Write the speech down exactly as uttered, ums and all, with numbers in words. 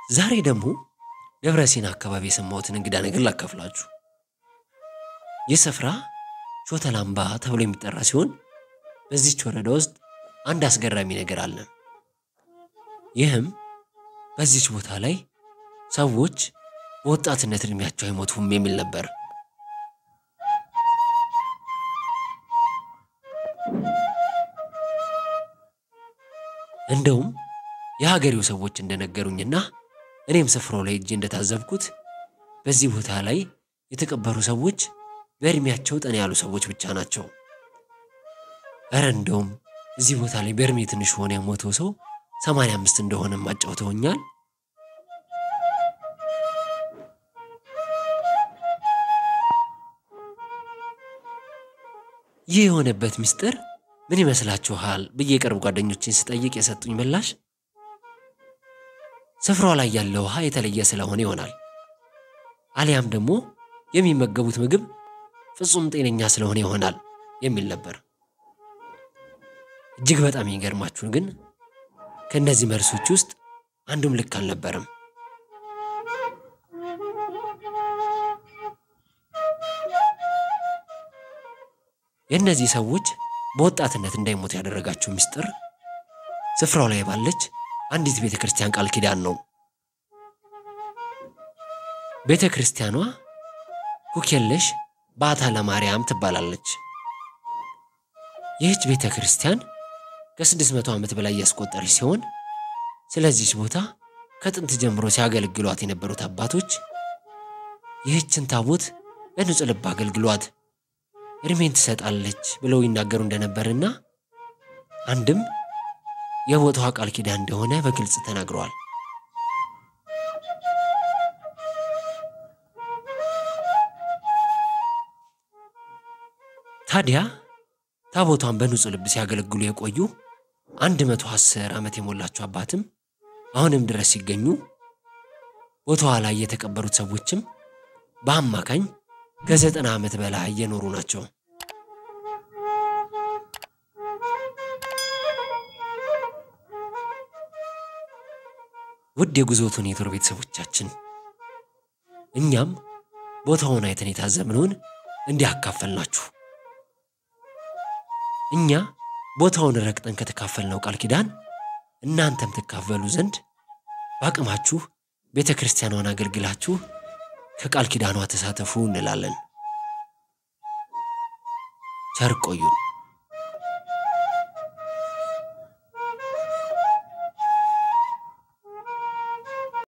ዛሬ ደግሞ ደብረ ሲና አካባቢ የሰማሁትን እንግዳ ነገር ላካፍላችሁ። ይህ ስፍራ ሾተል አምባ ተብሎ የሚጠራ ሲሆን በዚህች ወረዳ ውስጥ አንድ አስገራሚ ነገር አለ። ይህም በዚህች ቦታ ላይ ሰዎች በወጣትነት እድሜያቸው አይሞቱም የሚል ነበር። እንደውም የሀገሬው ሰዎች እንደነገሩኝና እኔም ስፍራው ላይ እጄ እንደታዘብኩት በዚህ ቦታ ላይ የተቀበሩ ሰዎች በእድሜያቸው ጠና ያሉ ሰዎች ብቻ ናቸው። ኧረ እንደውም እዚህ ቦታ ላይ በእድሜ ትንሽ ሆነ የሞተው ሰው ሰማንያ አምስት እንደሆነ ማጫውተውኛል። ይህ የሆነበት ምስጢር ምን ይመስላችኋል ብዬ ቅርብ ጓደኞቼን ስጠይቅ የሰጡኝ ምላሽ ስፍራው ላይ ያለው ውሃ የተለየ ስለሆነ ይሆናል፣ አሊያም ደግሞ የሚመገቡት ምግብ ፍጹም ጤነኛ ስለሆነ ይሆናል የሚል ነበር። እጅግ በጣም የሚገርማችሁ ግን ከነዚህ መልሶች ውስጥ አንዱም ልክ አልነበረም። የእነዚህ ሰዎች በወጣትነት እንዳይሞቱ ያደረጋቸው ምስጢር ስፍራው ላይ ባለች አንዲት ቤተክርስቲያን ቃል ኪዳን ነው። ቤተክርስቲያኗ ኩክየለሽ ባታ ለማርያም ትባላለች። ይህች ቤተክርስቲያን ከስድስት መቶ ዓመት በላይ ያስቆጠረች ሲሆን ስለዚህ ቦታ ከጥንት ጀምሮ ሲያገለግሏት የነበሩት አባቶች ይህችን ታቦት በንጹህ ልብ አገልግሏት እድሜን ትሰጣለች ብለው ይናገሩ እንደነበርና አንድም የቦታዋ ቃል ኪዳን እንደሆነ በግልጽ ተናግረዋል። ታዲያ ታቦቷን በንጹህ ልብ ሲያገለግሉ የቆዩ አንድ መቶ አስር ዓመት የሞላቸው አባትም አሁንም ድረስ ሲገኙ ቦታዋ ላይ የተቀበሩት ሰዎችም በአማካኝ ከዘጠና ዓመት በላይ እየኖሩ ናቸው። ውድ የጉዞ ቱኔትወር ቤተሰቦቻችን እኛም ቦታውን አይተን የታዘብነውን እንዲያካፈልናችሁ እኛ ቦታውን ረግጠን ከተካፈልነው ቃል ኪዳን እናንተም ተካፈሉ ዘንድ ባቅማችሁ ቤተክርስቲያኗን አገልግላችሁ ከቃል ኪዳኗ ተሳተፉ እንላለን። ቸር ቆዩን።